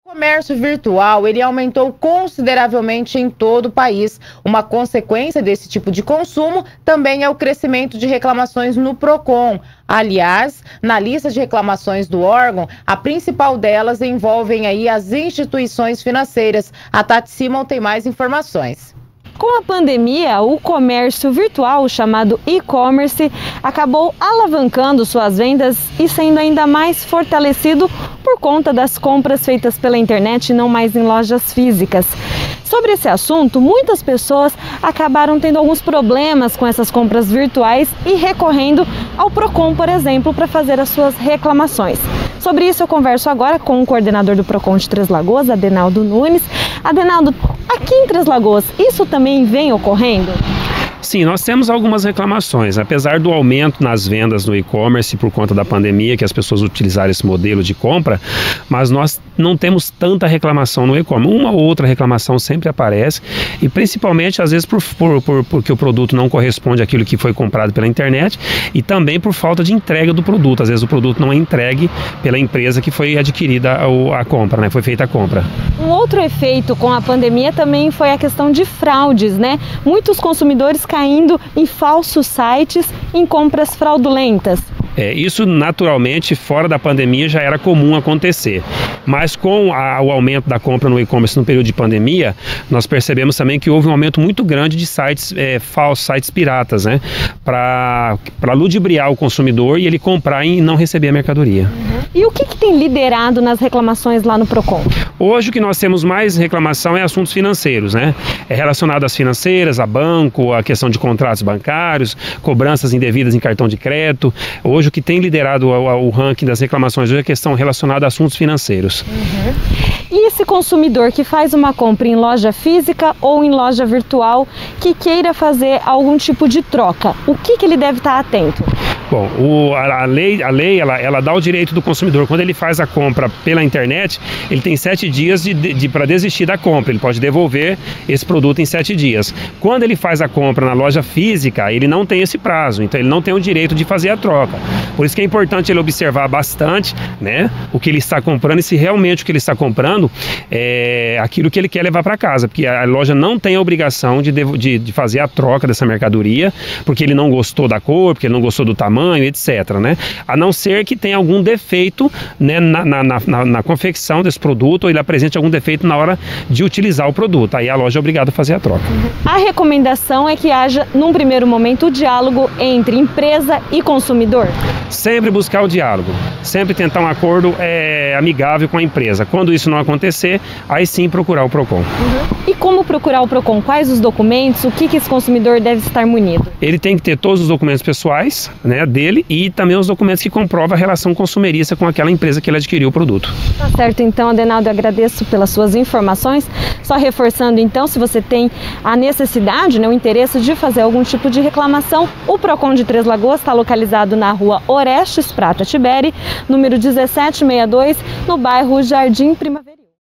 O comércio virtual, ele aumentou consideravelmente em todo o país. Uma consequência desse tipo de consumo também é o crescimento de reclamações no Procon. Aliás, na lista de reclamações do órgão, a principal delas envolvem aí as instituições financeiras. A Tati Simon tem mais informações. Com a pandemia, o comércio virtual, chamado e-commerce, acabou alavancando suas vendas e sendo ainda mais fortalecido por conta das compras feitas pela internet e não mais em lojas físicas. Sobre esse assunto, muitas pessoas acabaram tendo alguns problemas com essas compras virtuais e recorrendo ao Procon, por exemplo, para fazer as suas reclamações. Sobre isso eu converso agora com o coordenador do Procon de Três Lagoas, Adenaldo Nunes. Adenaldo, aqui em Três Lagoas, isso também vem ocorrendo? Sim, nós temos algumas reclamações, apesar do aumento nas vendas no e-commerce por conta da pandemia, que as pessoas utilizaram esse modelo de compra, mas nós não temos tanta reclamação no e-commerce. Uma ou outra reclamação sempre aparece, e principalmente às vezes porque o produto não corresponde àquilo que foi comprado pela internet, e também por falta de entrega do produto. Às vezes o produto não é entregue pela empresa que foi adquirida a compra, né? Foi feita a compra. Um outro efeito com a pandemia também foi a questão de fraudes, né? Muitos consumidores caindo em falsos sites, em compras fraudulentas. Isso naturalmente fora da pandemia já era comum acontecer, mas com o aumento da compra no e-commerce no período de pandemia, nós percebemos também que houve um aumento muito grande de sites falsos, sites piratas, né, para ludibriar o consumidor e ele comprar e não receber a mercadoria. E o que tem liderado nas reclamações lá no Procon? Hoje o que nós temos mais reclamação é assuntos financeiros, né? É relacionado às financeiras, a banco, a questão de contratos bancários, cobranças indevidas em cartão de crédito. Hoje o que tem liderado o ranking das reclamações hoje é a questão relacionada a assuntos financeiros. E esse consumidor que faz uma compra em loja física ou em loja virtual que queira fazer algum tipo de troca, o que ele deve estar atento? Bom, a lei ela dá o direito do consumidor, quando ele faz a compra pela internet, ele tem 7 dias para desistir da compra, ele pode devolver esse produto em 7 dias. Quando ele faz a compra na loja física, ele não tem esse prazo, então ele não tem o direito de fazer a troca. Por isso que é importante ele observar bastante, né, o que ele está comprando e se realmente o que ele está comprando é aquilo que ele quer levar para casa, porque a loja não tem a obrigação de fazer a troca dessa mercadoria, porque ele não gostou da cor, porque ele não gostou do tamanho, etc, né? A não ser que tenha algum defeito, né, na confecção desse produto, ou ele apresente algum defeito na hora de utilizar o produto. Aí a loja é obrigada a fazer a troca. A recomendação é que haja, num primeiro momento, o diálogo entre empresa e consumidor. Sempre buscar o diálogo, sempre tentar um acordo amigável com a empresa. Quando isso não acontecer, aí sim procurar o Procon. E como procurar o Procon? Quais os documentos? O que esse consumidor deve estar munido? Ele tem que ter todos os documentos pessoais, né, dele, e também os documentos que comprovam a relação consumerista com aquela empresa que ele adquiriu o produto. Tá certo, então, Adenaldo, eu agradeço pelas suas informações. Só reforçando, então, se você tem a necessidade, né, o interesse de fazer algum tipo de reclamação, o Procon de Três Lagoas está localizado na rua Orestes Prata Tiberi, número 1762, no bairro Jardim Primavera.